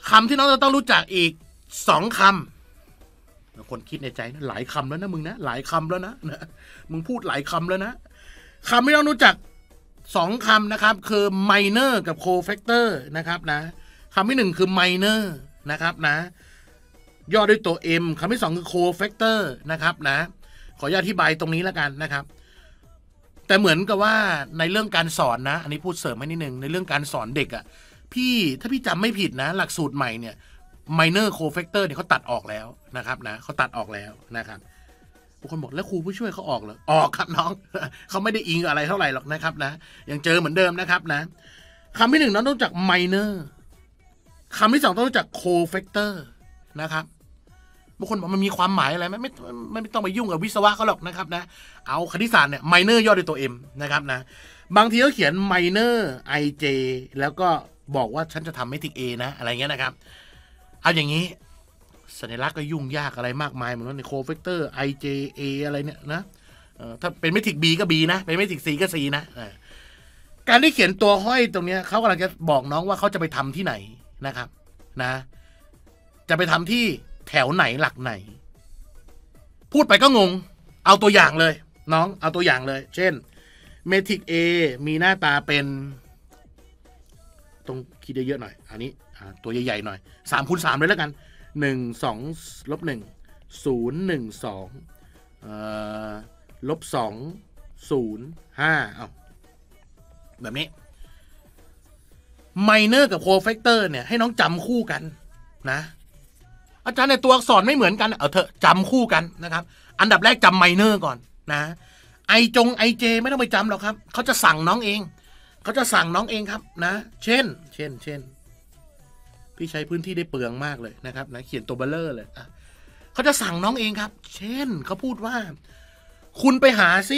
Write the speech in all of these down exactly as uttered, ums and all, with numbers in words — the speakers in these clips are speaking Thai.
คำที่น้องจะต้องรู้จักอีกสองคำคนคิดในใจนะหลายคำแล้วนะมึงนะหลายคำแล้วนะนะมึงพูดหลายคำแล้วนะคำที่ต้องรู้จักสองคำนะครับคือ minor กับ cofactor นะครับนะคำที่หนึ่งคือ minor นะครับนะย่อด้วยตัว M คำที่สองคือ cofactor นะครับนะขออธิบายตรงนี้แล้วกันนะครับแต่เหมือนกับว่าในเรื่องการสอนนะอันนี้พูดเสริมให้นิดนึงในเรื่องการสอนเด็กอ่ะพี่ถ้าพี่จำไม่ผิดนะหลักสูตรใหม่เนี่ย minor cofactor เนี่ยเขาตัดออกแล้วนะครับนะเขาตัดออกแล้วนะครับบางคนบอกแล้วครูผู้ช่วยเขาออกเหรอออกครับน้องเขาไม่ได้อิงอะไรเท่าไหร่หรอกนะครับนะยังเจอเหมือนเดิมนะครับนะคำที่หนึ่งน้องต้องรู้จัก minor คำที่สองต้องรู้จัก cofactor นะครับบางคนบอกมันมีความหมายอะไรไหมไม่ไม่ไม่ต้องไปยุ่งกับวิศวะเขาหรอกนะครับนะเอาคณิตศาสตร์เนี่ย minor ย่อด้วยตัว M นะครับนะบางทีเขาเขียน minor ij แล้วก็บอกว่าฉันจะทำ matrix A นะอะไรเงี้ยนะครับเอาอย่างนี้สัญลักษณ์ก็ยุ่งยากอะไรมากมายเหมือนกันใน cofactor ij a อะไรเนี่ยนะถ้าเป็นเมทริก B ก็ B นะเป็นเมทริก C ก็ C นะการที่เขียนตัวห้อยตรงนี้เขากำลังจะบอกน้องว่าเขาจะไปทำที่ไหนนะครับนะจะไปทำที่แถวไหนหลักไหนพูดไปก็งงเอาตัวอย่างเลยน้องเอาตัวอย่างเลยเช่นเมทริก A มีหน้าตาเป็นต้องคิดเยอะๆหน่อยอันนี้ตัวใหญ่ๆหน่อยสามคูณสามเลยแล้วกันหนึ่งสองลบหนึ่งศูนย์หนึ่งสองลบสองศูนย์ห้าเอาแบบนี้ minor กับ cofactor เนี่ยให้น้องจำคู่กันนะอาจารย์ในตัวอักษรไม่เหมือนกันเอาเถอะจำคู่กันนะครับอันดับแรกจำ minor ก่อนนะไอจงไอเจไม่ต้องไปจำหรอกครับเขาจะสั่งน้องเองเขาจะสั่งน้องเองครับนะเช่นเช่นเช่นพี่ใช้พื้นที่ได้เปลืองมากเลยนะครับนะเขียนตัวเบลเลอร์เลยอ่ะเขาจะสั่งน้องเองครับเช่นเขาพูดว่าคุณไปหาซิ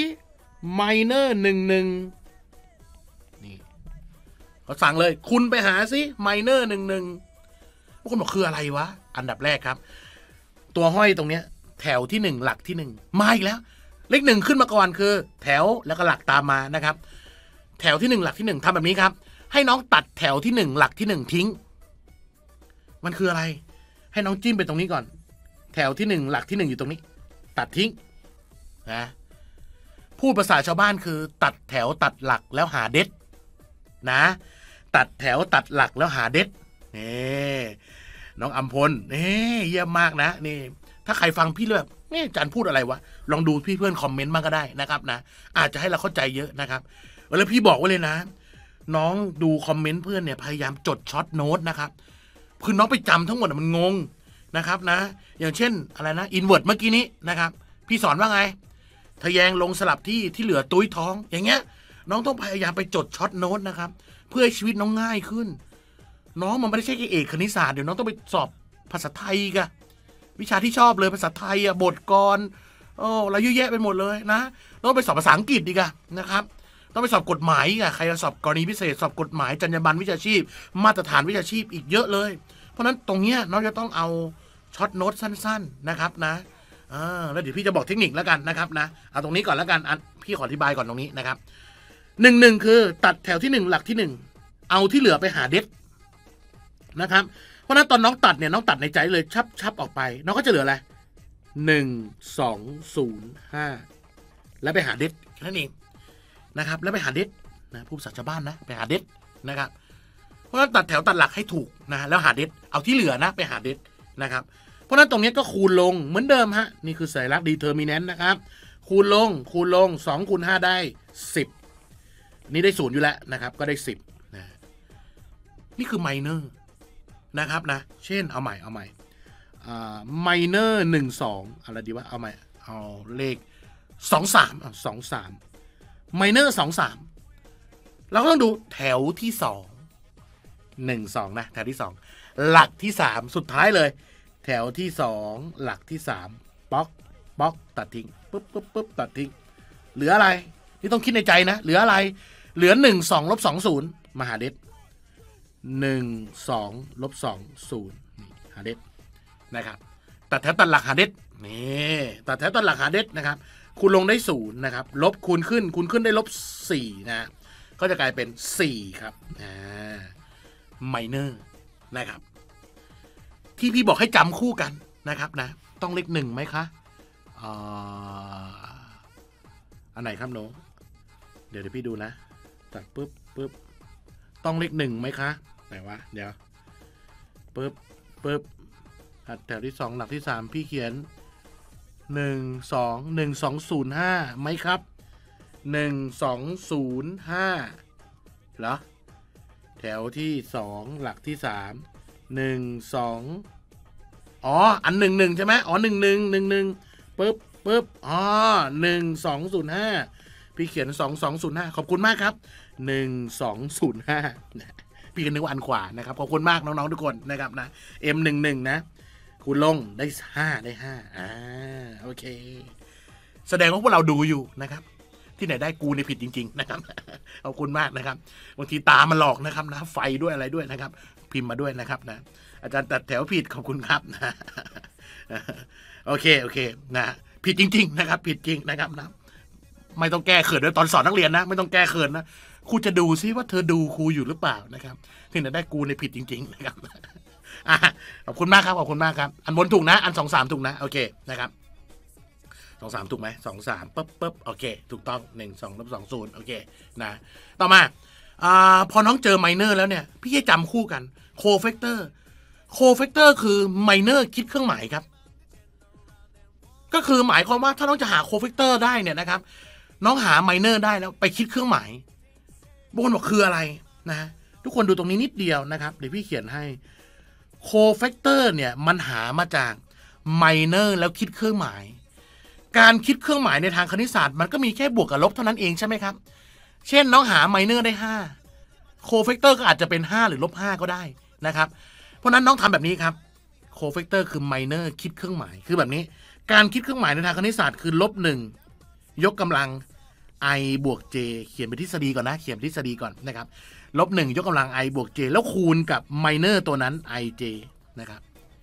minor หนึ่งหนึ่งนี่เขาสั่งเลยคุณไปหาซิ minor หนึ่งหนึ่งพวกคนบอกคืออะไรวะอันดับแรกครับตัวห้อยตรงเนี้ยแถวที่หนึ่งหลักที่หนึ่งมาอีกแล้วเลขหนึ่งขึ้นมาก่อนคือแถวแล้วก็หลักตามมานะครับแถวที่หนึ่งหลักที่หนึ่งทำแบบนี้ครับให้น้องตัดแถวที่หนึ่งหลักที่หนึ่งทิ้งมันคืออะไรให้น้องจิ้มไปตรงนี้ก่อนแถวที่หนึ่งหลักที่หนึ่งอยู่ตรงนี้ตัดทิ้งนะพูดภาษาชาวบ้านคือตัดแถวตัดหลักแล้วหาเด็ดนะตัดแถวตัดหลักแล้วหาเด็ดนี่น้องอัมพลนี่เยี่ยมมากนะนี่ถ้าใครฟังพี่เลยแบบนี่อาจารย์พูดอะไรวะลองดูพี่เพื่อนคอมเมนต์มาก็ได้นะครับนะอาจจะให้เราเข้าใจเยอะนะครับแล้วพี่บอกไว้เลยนะน้องดูคอมเมนต์เพื่อนเนี่ยพยายามจดช็อตโน้ตนะครับคือน้องไปจำทั้งหมดมันงงนะครับนะอย่างเช่นอะไรนะอินเวิร์ตเมื่อกี้นี้นะครับพี่สอนว่าไงทะแยงลงสลับที่ที่เหลือตุ้ยท้องอย่างเงี้ยน้องต้องพยายามไปจดช็อตโน้ตนะครับเพื่อให้ชีวิตน้องง่ายขึ้นน้องมันไม่ได้ใช่แค่เอกคณิตศาสตร์เดี๋ยวน้องต้องไปสอบภาษาไทยกันวิชาที่ชอบเลยภาษาไทยอะบทกรโอ้อะไรเยอะแยะไปหมดเลยนะต้องไปสอบภาษาอังกฤษดีกันนะครับต้องไปสอบกฎหมายอ่ะใครจะสอบกรณีพิเศษสอบกฎหมายจรรยาบรรณวิชาชีพมาตรฐานวิชาชีพอีกเยอะเลยเพราะนั้นตรงเนี้ยน้องจะต้องเอาช็อตโน้ตสั้นๆนะครับนะอ่าแล้วเดี๋ยวพี่จะบอกเทคนิคแล้วกันนะครับนะเอาตรงนี้ก่อนแล้วกันอ่ะพี่ขออธิบายก่อนตรงนี้นะครับหนึ่งหนึ่งคือตัดแถวที่หนึ่งหลักที่หนึ่งเอาที่เหลือไปหาเด็ดนะครับเพราะนั้นตอนน้องตัดเนี่ยน้องตัดในใจเลยชับชับออกไปน้องก็จะเหลืออะไรหนึ่งสองศูนย์ห้าแล้วไปหาเด็ดแค่นั้นเองนะครับแล้วไปหาเด็ดนะผู้ภาษาชาวบ้านนะไปหาเด็ดนะครับเพราะฉะนั้นตัดแถวตัดหลักให้ถูกนะแล้วหาเด็ดเอาที่เหลือนะไปหาเด็ดนะครับเพราะฉะนั้นตรงนี้ก็คูณลงเหมือนเดิมฮะนี่คือสัญลักษณ์ determinant นะครับคูณลงคูณลงสองคูณห้าได้สิบนี่ได้ศูนย์อยู่แล้วนะครับก็ได้สิบนะนี่คือ minor นะครับนะเช่นเอาใหม่เอาใหม่อ่า minor หนึ่งสองอะไรดีวะเอาใหม่เอาเลขสองสามเอาสองสามminor สองสามเราก็ต้องดูแถวที่สองหนึ่งสองนะแถวที่สองหลักที่สามสุดท้ายเลยแถวที่สองหลักที่สามป๊อกป๊อกตัดทิ้งปุ๊บปุ๊บปุ๊บตัดทิ้งเหลืออะไรนี่ต้องคิดในใจนะเหลืออะไรเหลือหนึ่งสองลบสองศูนย์มาหาเด็ดหนึ่งสองลบสองศูนย์หาเด็ดนะครับตัดแถวตัดหลักหาเด็ดนี่ตัดแถวตัดหลักหาเด็ดนะครับคูณลงได้ศูนย์นะครับลบคูณขึ้นคูณขึ้นได้ลบสี่นะก็จะกลายเป็นสี่ครับอ่า minor นะครับที่พี่บอกให้จำคู่กันนะครับนะต้องเลขหนึ่งไหมคะอ่าอันไหนครับโนเดี๋ยวเดี๋ยวพี่ดูนะตัดปุ๊บปุ๊บต้องเลขหนึ่งไหมคะไหนวะเดี๋ยวปุ๊บปุ๊บแถวที่สองหลักที่สามพี่เขียนหนึ่งสองหนึ่งสองศูนย์ห้าไหมครับหนึ่งสองศูนย์ห้าเหรอแถวที่สองหลักที่สามหนึ่งสองอ๋ออันหนึ่งหนึ่งใช่ไหมอ๋อหนึ่งหนึ่งหนึ่งหนึ่งปุ๊บปุ๊บอ๋อหนึ่งสองศูนย์ห้าพี่เขียนสองสองศูนย์ห้าขอบคุณมากครับหนึ่งสองศูนย์ห้าพี่ก็นึกว่าอันขวานะครับขอบคุณมากน้องๆทุกคนนะครับนะ เอ็ม หนึ่งหนึ่งนะคุณลงได้ห้าได้ห้าอ่าโอเคแสดงว่าพวกเราดูอยู่นะครับที่ไหนได้กูในผิดจริงๆนะครับขอบคุณมากนะครับบางทีตามันหลอกนะครับนะไฟด้วยอะไรด้วยนะครับพิมพ์มาด้วยนะครับนะอาจารย์ตัดแถวผิดขอบคุณครับนะโอเคโอเคนะผิดจริงๆนะครับผิดจริงนะครับนะไม่ต้องแก้เขินด้วยตอนสอนนักเรียนนะไม่ต้องแก้เขินนะครูจะดูซิว่าเธอดูครูอยู่หรือเปล่านะครับที่ไหนได้กูในผิดจริงๆนะครับขอบคุณมากครับขอบคุณมากครับอันบนถูกนะอันสองสามถูกนะโอเคนะครับสองสามถูกไหมสองสามปุ๊บปุ๊บโอเคถูกต้องหนึ่งสองลบสองศูนย์โอเคนะต่อมาอ่าพอน้องเจอไมเนอร์แล้วเนี่ยพี่จะจำคู่กันโคเฟกเตอร์โคเฟกเตอร์คือไมเนอร์คิดเครื่องหมายครับก็คือหมายความว่าถ้าน้องจะหาโคเฟกเตอร์ได้เนี่ยนะครับน้องหาไมเนอร์ได้แล้วไปคิดเครื่องหมายบนบอกคืออะไรนะทุกคนดูตรงนี้นิดเดียวนะครับเดี๋ยวพี่เขียนให้โคเฟกเตอร์เนี่ยมันหามาจากไมเนอร์แล้วคิดเครื่องหมายการคิดเครื่องหมายในทางคณิตศาสตร์มันก็มีแค่บวกกับลบเท่านั้นเองใช่ไหมครับเช่นน้องหาไมเนอร์ได้ห้าโคเฟกเตอร์ก็อาจจะเป็นห้าหรือลบห้าก็ได้นะครับเพราะนั้นน้องทำแบบนี้ครับโคเฟกเตอร์คือไมเนอร์คิดเครื่องหมายคือแบบนี้การคิดเครื่องหมายในทางคณิตศาสตร์คือลบหนึ่งยกกำลัง i บวก j เขียนเป็นทฤษฎีก่อนนะเขียนทฤษฎีก่อนนะครับลบหนึ่งยกกำลัง i บวก j แล้วคูณกับไมเนอร์ตัวนั้น ij นะครับ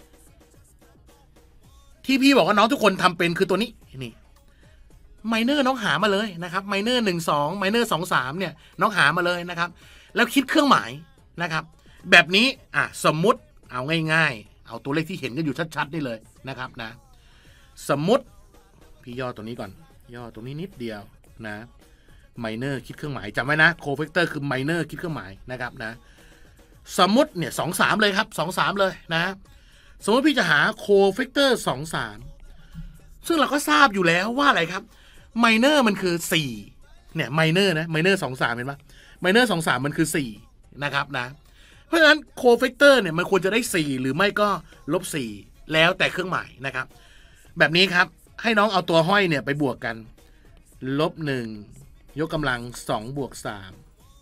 ที่พี่บอกว่าน้องทุกคนทำเป็นคือตัวนี้นี่ไมเนอร์น้องหามาเลยนะครับไมเนอร์หนึ่งสองไมเนอร์สองสามเนี่ยน้องหามาเลยนะครับแล้วคิดเครื่องหมายนะครับแบบนี้อ่ะสมมุติเอาง่ายๆเอาตัวเลขที่เห็นกันอยู่ชัดๆนี่เลยนะครับนะสมมุติพี่ย่อตัวนี้ก่อนย่อตรงนี้นิดเดียวนะไมเนอร์คิดเครื่องหมายจำไว้นะโคเฟกเตอร์คือไมเนอร์คิดเครื่องหมายนะครับนะสมมุติเนี่ยสองสามเลยครับสองสามเลยนะสมมติพี่จะหาโคเฟกเตอร์สองสามซึ่งเราก็ทราบอยู่แล้วว่าอะไรครับไมเนอร์มันคือสี่เนี่ยไมเนอร์นะไมเนอร์สองสามเห็นปะไมเนอร์สองสามมันคือสี่นะครับนะเพราะฉะนั้นโคเฟกเตอร์เนี่ยมันควรจะได้สี่หรือไม่ก็ลบสี่แล้วแต่เครื่องหมายนะครับแบบนี้ครับให้น้องเอาตัวห้อยเนี่ยไปบวกกันลบหนึ่งยกกำลังสองบวกสาม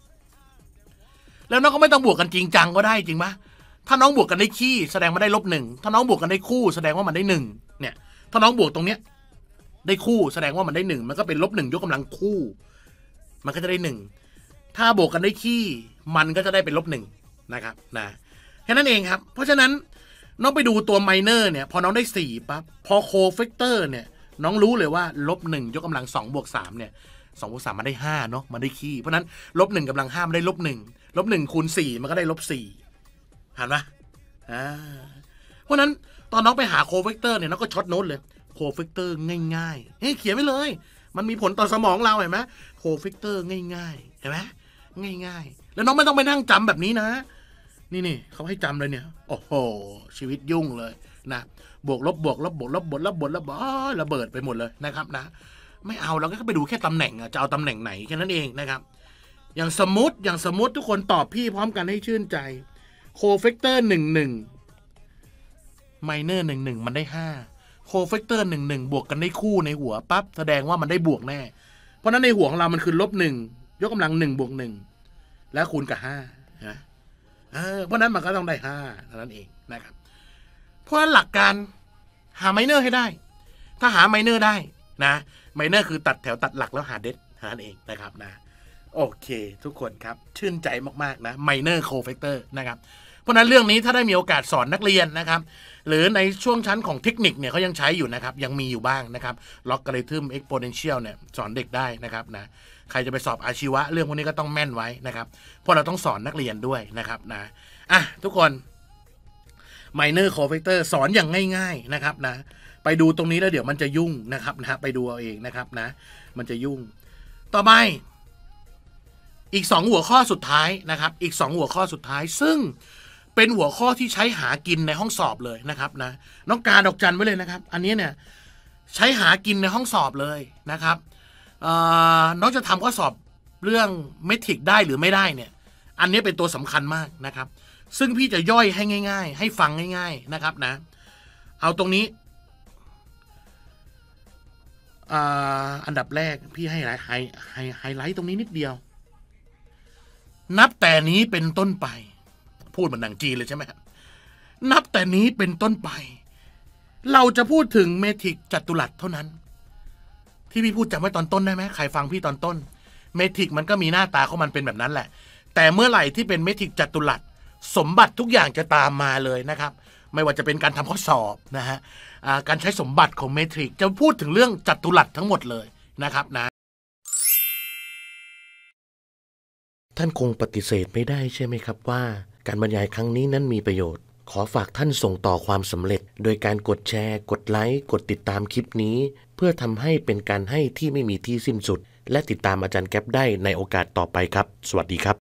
แล้วน้องก็ไม่ต้องบวกกันจริงจังก็ได้จริงปะถ้าน้องบวกกันได้ขี้แสดงว่าได้ลบหนึ่งถ้าน้องบวกกันได้คู่แสดงว่ามันได้หนึ่งเนี่ยถ้าน้องบวกตรงเนี้ยได้คู่แสดงว่ามันได้หนึ่งมันก็เป็นลบหนึ่งยกกำลังคู่มันก็จะได้หนึ่งถ้าบวกกันได้ขี้มันก็จะได้เป็นลบหนึ่งนะครับนะแค่นั้นเองครับเพราะฉะนั้นน้องไปดูตัวไมเนอร์เนี่ยพอน้องได้สี่ปั๊บพอโคเฟกเตอร์เนี่ยน้องรู้เลยว่าลบหนึ่งยกกำลังสองบวกสามเนี่ยสองบวกสามมันได้ห้าเนาะมันได้ขี้เพราะนั้นลบหนึ่งกำลังห้ามันได้ลบหนึ่งลบหนึ่งคูณสี่มันก็ได้ลบสี่เห็นไหมอ่าเพราะนั้นตอนน้องไปหาโคเฟกเตอร์เนี่ยน้องก็ช็อตโน้ตเลยโคเฟกเตอร์ง่ายๆเฮ้ยเขียนไว้เลยมันมีผลต่อสมองเราเห็นไหมโคเฟกเตอร์ง่ายๆเห็นไหมง่ายๆแล้วน้องไม่ต้องไปนั่งจำแบบนี้นะนี่นี่เขาให้จำเลยเนี่ยโอ้โหชีวิตยุ่งเลยนะบวกลบบวกลบบวกลบบวกลบบวกลบอ๋อระเบิดไปหมดเลยนะครับนะไม่เอาเราก็ไปดูแค่ตำแหน่งอะจะเอาตำแหน่งไหนแค่นั้นเองนะครับอย่างสมมติอย่างสมมติทุกคนตอบพี่พร้อมกันให้ชื่นใจโคเฟกเตอร์หนึ่งหนึ่งไมเนอร์หนึ่งหนึ่งมันได้ห้าโคเฟกเตอร์หนึ่งหนึ่งบวกกันได้คู่ในหัวปั๊บแสดงว่ามันได้บวกแน่เพราะนั้นในหัวของเรามันคือลบหนึ่งยกกำลังหนึ่งบวกหนึ่งแล้วคูณกับห้านะเพราะนั้นมันก็ต้องได้ห้าเท่านั้นเองนะครับเพราะฉะนั้นหลักการหาไมเนอร์ให้ได้ถ้าหาไมเนอร์ได้นะไมเนอร์คือตัดแถวตัดหลักแล้วหาเดดเท่านั้นเองนะครับนะโอเคทุกคนครับชื่นใจมากๆนะไมเนอร์โคเฟกเตอร์นะครับเพราะนั้นเรื่องนี้ถ้าได้มีโอกาสสอนนักเรียนนะครับหรือในช่วงชั้นของเทคนิคเนี่ยเขายังใช้อยู่นะครับยังมีอยู่บ้างนะครับล็อกการิทึมเอ็กโพเนนเชียลเนี่ยสอนเด็กได้นะครับนะใครจะไปสอบอาชีวะเรื่องพวกนี้ก็ต้องแม่นไว้นะครับเพราะเราต้องสอนนักเรียนด้วยนะครับนะอ่ะทุกคน minor cofactor เฟกเตอร์สอนอย่างง่ายๆนะครับนะไปดูตรงนี้แล้วเดี๋ยวมันจะยุ่งนะครับนะไปดูเอาเองนะครับนะมันจะยุ่งต่อไปอีกสองหัวข้อสุดท้ายนะครับอีกสองหัวข้อสุดท้ายซึ่งเป็นหัวข้อที่ใช้หากินในห้องสอบเลยนะครับนะน้องการดอกจันไว้เลยนะครับอันนี้เนี่ยใช้หากินในห้องสอบเลยนะครับน้องจะทำข้อสอบเรื่องเมทริกได้หรือไม่ได้เนี่ยอันนี้เป็นตัวสำคัญมากนะครับซึ่งพี่จะย่อยให้ง่ายๆให้ฟังง่ายๆนะครับนะเอาตรงนี้อันดับแรกพี่ให้ไลท์ไฮไฮไฮไลท์ตรงนี้นิดเดียวนับแต่นี้เป็นต้นไปพูดเหมือนหนังจีนเลยใช่ไหมนับแต่นี้เป็นต้นไปเราจะพูดถึงเมทริกจัตุรัสเท่านั้นที่พี่พูดจำไว้ตอนต้นได้ไหมใครฟังพี่ตอนต้นเมทริกมันก็มีหน้าตาของมันเป็นแบบนั้นแหละแต่เมื่อไหร่ที่เป็นเมทริกจัตุรัสสมบัติทุกอย่างจะตามมาเลยนะครับไม่ว่าจะเป็นการทำข้อสอบนะฮะการใช้สมบัติของเมทริกจะพูดถึงเรื่องจัตุรัสทั้งหมดเลยนะครับนะท่านคงปฏิเสธไม่ได้ใช่ไหมครับว่าการบรรยายครั้งนี้นั้นมีประโยชน์ขอฝากท่านส่งต่อความสำเร็จโดยการกดแชร์กดไลค์กดติดตามคลิปนี้เพื่อทำให้เป็นการให้ที่ไม่มีที่สิ้นสุดและติดตามอาจารย์แก๊ปได้ในโอกาสต่อไปครับสวัสดีครับ